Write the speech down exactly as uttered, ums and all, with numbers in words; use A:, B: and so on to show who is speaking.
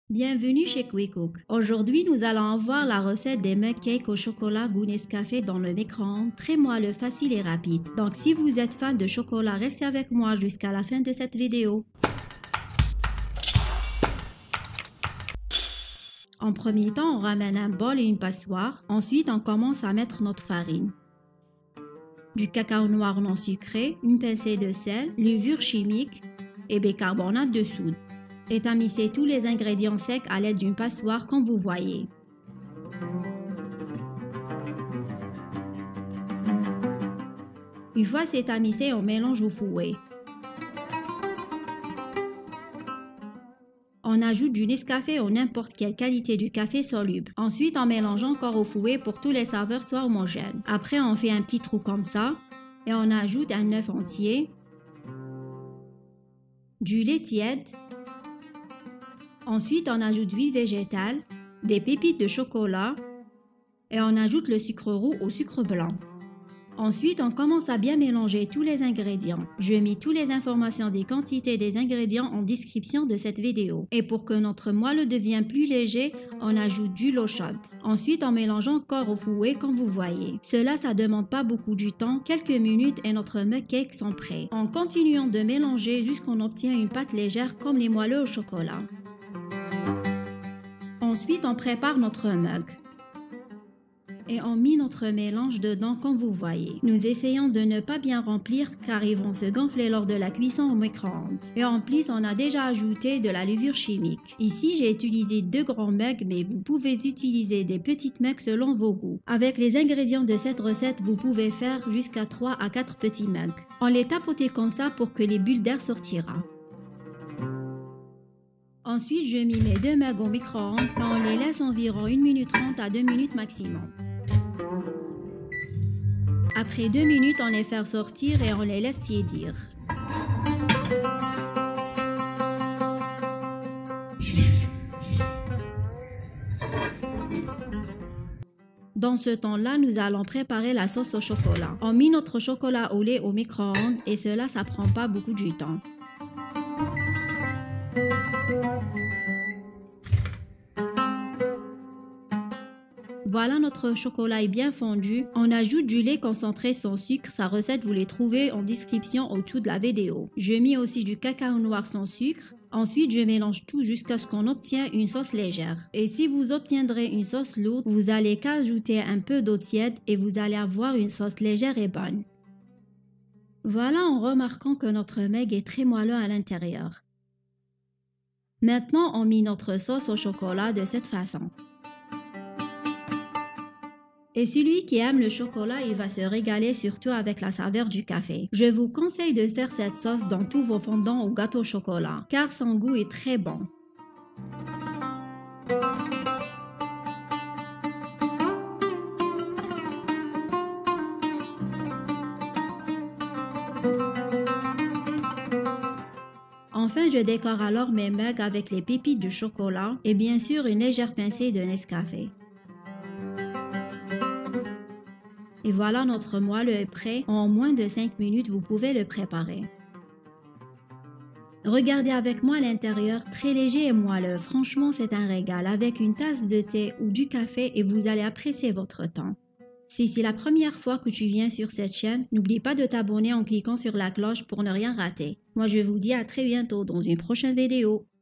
A: Bienvenue chez QuickCook. Aujourd'hui, nous allons voir la recette des mug cakes au chocolat goût Nescafé dans le micro-ondes, très moelleux, facile et rapide. Donc si vous êtes fan de chocolat, restez avec moi jusqu'à la fin de cette vidéo. En premier temps, on ramène un bol et une passoire. Ensuite, on commence à mettre notre farine, du cacao noir non sucré, une pincée de sel, levure chimique et bicarbonate de soude. Et tamisser tous les ingrédients secs à l'aide d'une passoire comme vous voyez. Une fois c'est tamisé, on mélange au fouet. On ajoute du Nescafé ou n'importe quelle qualité du café soluble. Ensuite, on mélange encore au fouet pour que tous les saveurs soient homogènes. Après, on fait un petit trou comme ça et on ajoute un œuf entier, du lait tiède. Ensuite, on ajoute l'huile végétale, des pépites de chocolat et on ajoute le sucre roux au sucre blanc. Ensuite, on commence à bien mélanger tous les ingrédients. Je mets toutes les informations des quantités des ingrédients en description de cette vidéo. Et pour que notre moelle devienne plus léger, on ajoute de l'eau chaude. Ensuite, on mélange encore au fouet comme vous voyez. Cela, ça demande pas beaucoup de temps, quelques minutes et notre mug cake sont prêts. En continuant de mélanger jusqu'on obtient une pâte légère comme les moelleux au chocolat. Ensuite, on prépare notre mug et on met notre mélange dedans comme vous voyez. Nous essayons de ne pas bien remplir car ils vont se gonfler lors de la cuisson au micro-ondes. Et en plus, on a déjà ajouté de la levure chimique. Ici, j'ai utilisé deux grands mugs, mais vous pouvez utiliser des petites mugs selon vos goûts. Avec les ingrédients de cette recette, vous pouvez faire jusqu'à trois à quatre petits mugs. On les tapote comme ça pour que les bulles d'air sortiront. Ensuite, je mets mes deux mugs au micro-ondes et on les laisse environ une minute trente à deux minutes maximum. Après deux minutes, on les fait sortir et on les laisse tiédir. Dans ce temps-là, nous allons préparer la sauce au chocolat. On met notre chocolat au lait au micro-ondes et cela, ça prend pas beaucoup de temps. Voilà, notre chocolat est bien fondu. On ajoute du lait concentré sans sucre. Sa recette, vous les trouvez en description au-dessous de la vidéo. Je mets aussi du cacao noir sans sucre. Ensuite, je mélange tout jusqu'à ce qu'on obtienne une sauce légère. Et si vous obtiendrez une sauce lourde, vous allez qu'ajouter un peu d'eau tiède et vous allez avoir une sauce légère et bonne. Voilà, en remarquant que notre mug est très moelleux à l'intérieur. Maintenant, on met notre sauce au chocolat de cette façon. Et celui qui aime le chocolat, il va se régaler surtout avec la saveur du café. Je vous conseille de faire cette sauce dans tous vos fondants ou gâteaux au chocolat, car son goût est très bon. Enfin, je décore alors mes mugs avec les pépites du chocolat et bien sûr une légère pincée de Nescafé. Et voilà, notre moelleux est prêt. En moins de cinq minutes, vous pouvez le préparer. Regardez avec moi l'intérieur, très léger et moelleux. Franchement, c'est un régal avec une tasse de thé ou du café et vous allez apprécier votre temps. Si c'est la première fois que tu viens sur cette chaîne, n'oublie pas de t'abonner en cliquant sur la cloche pour ne rien rater. Moi, je vous dis à très bientôt dans une prochaine vidéo.